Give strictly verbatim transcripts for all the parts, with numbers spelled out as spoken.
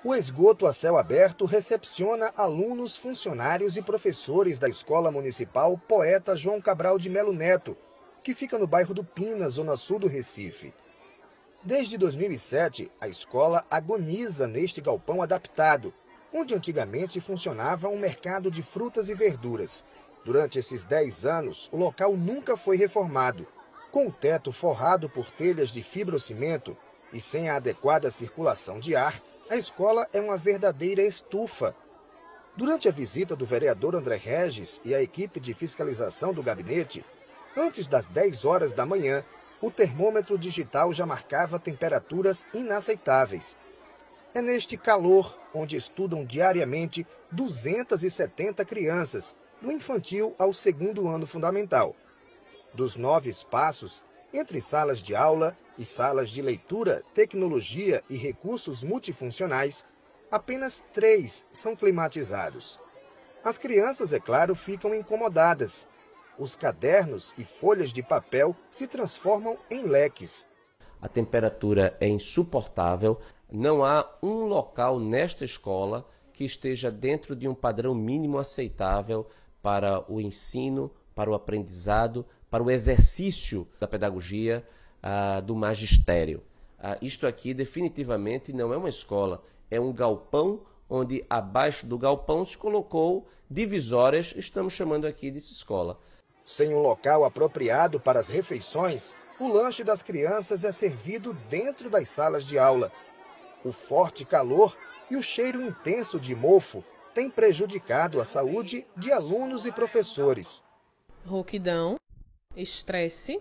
O esgoto a céu aberto recepciona alunos, funcionários e professores da Escola Municipal Poeta João Cabral de Melo Neto, que fica no bairro do Pina, zona sul do Recife. Desde dois mil e sete, a escola agoniza neste galpão adaptado, onde antigamente funcionava um mercado de frutas e verduras. Durante esses dez anos, o local nunca foi reformado. Com o teto forrado por telhas de fibrocimento e sem a adequada circulação de ar, a escola é uma verdadeira estufa. Durante a visita do vereador André Regis e a equipe de fiscalização do gabinete, antes das dez horas da manhã, o termômetro digital já marcava temperaturas inaceitáveis. É neste calor onde estudam diariamente duzentas e setenta crianças, do infantil ao segundo ano fundamental. Dos nove espaços, entre salas de aula e salas de leitura, tecnologia e recursos multifuncionais, apenas três são climatizados. As crianças, é claro, ficam incomodadas. Os cadernos e folhas de papel se transformam em leques. A temperatura é insuportável. Não há um local nesta escola que esteja dentro de um padrão mínimo aceitável para o ensino, para o aprendizado, para o exercício da pedagogia, ah, do magistério. Ah, isto aqui definitivamente não é uma escola, é um galpão onde abaixo do galpão se colocou divisórias, estamos chamando aqui de escola. Sem um local apropriado para as refeições, o lanche das crianças é servido dentro das salas de aula. O forte calor e o cheiro intenso de mofo têm prejudicado a saúde de alunos e professores. Rouquidão, estresse,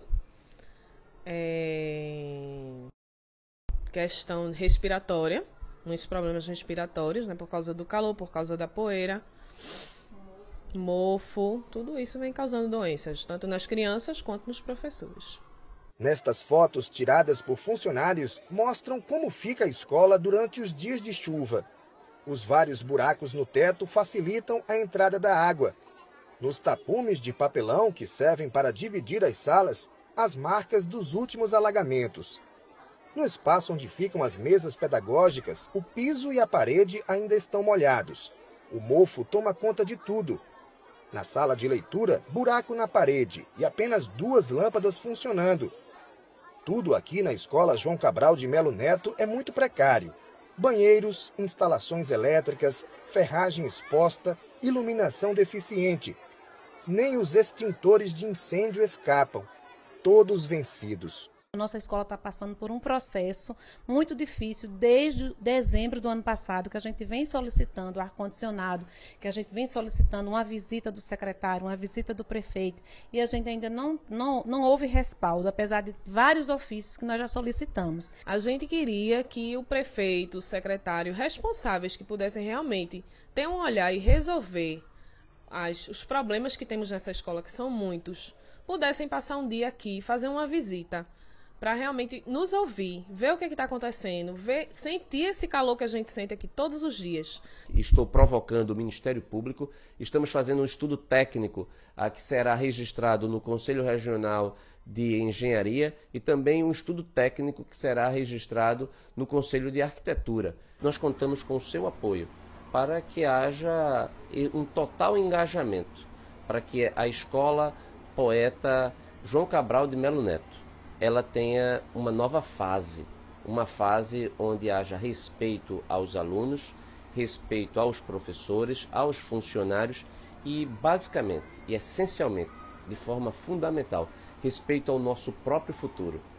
é... questão respiratória, muitos problemas respiratórios, né, por causa do calor, por causa da poeira, mofo, tudo isso vem causando doenças, tanto nas crianças quanto nos professores. Nestas fotos tiradas por funcionários mostram como fica a escola durante os dias de chuva. Os vários buracos no teto facilitam a entrada da água. Nos tapumes de papelão que servem para dividir as salas, as marcas dos últimos alagamentos. No espaço onde ficam as mesas pedagógicas, o piso e a parede ainda estão molhados. O mofo toma conta de tudo. Na sala de leitura, buraco na parede e apenas duas lâmpadas funcionando. Tudo aqui na Escola João Cabral de Melo Neto é muito precário. Banheiros, instalações elétricas, ferragem exposta, iluminação deficiente. Nem os extintores de incêndio escapam. Todos vencidos. A nossa escola está passando por um processo muito difícil desde dezembro do ano passado, que a gente vem solicitando ar-condicionado, que a gente vem solicitando uma visita do secretário, uma visita do prefeito, e a gente ainda não, não, não houve respaldo, apesar de vários ofícios que nós já solicitamos. A gente queria que o prefeito, o secretário, responsáveis que pudessem realmente ter um olhar e resolver as, os problemas que temos nessa escola, que são muitos, pudessem passar um dia aqui, fazer uma visita, para realmente nos ouvir, ver o que está acontecendo, ver, sentir esse calor que a gente sente aqui todos os dias. Estou provocando o Ministério Público, estamos fazendo um estudo técnico ah, que será registrado no Conselho Regional de Engenharia e também um estudo técnico que será registrado no Conselho de Arquitetura. Nós contamos com o seu apoio para que haja um total engajamento, para que a Escola Poeta João Cabral de Melo Neto ela tenha uma nova fase, uma fase onde haja respeito aos alunos, respeito aos professores, aos funcionários e, basicamente e essencialmente, de forma fundamental, respeito ao nosso próprio futuro.